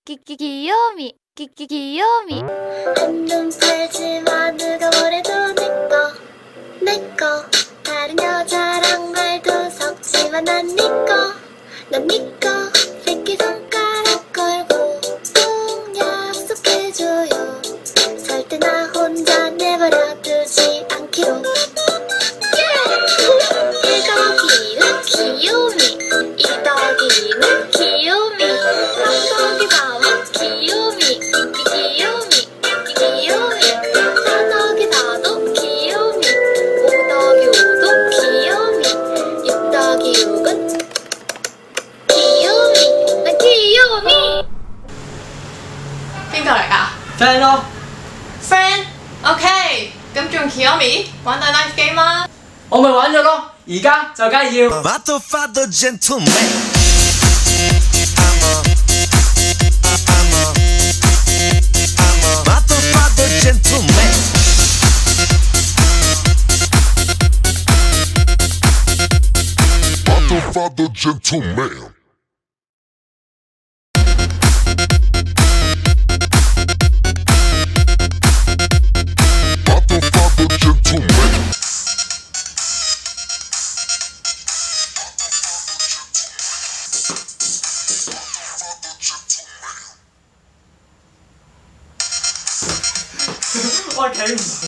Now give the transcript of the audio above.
귀요미 귀요미 한눈 팔지마 누가 뭐래도 내꺼 다른 여자랑 말도 섞지마 난 니꺼 새끼손가락 걸고 꼭 약속해줘요 절대 나 혼자 내버려두지 않기로 1더기는 귀요미 2더기는 귀요미 3더기 다음은 귀요미 귀요미 4더기 4도 귀요미 5더기 5도 귀요미 6더기 6은 귀요미 난 귀요미 邊個嚟㗎 friend 咯， ？Friend，OK，咁仲 Kiyomi 玩大 knife game 啦。 我咪玩咗咯，而家就梗係要。 Father gentleman. Father gentleman. Father gentleman. Father gentleman.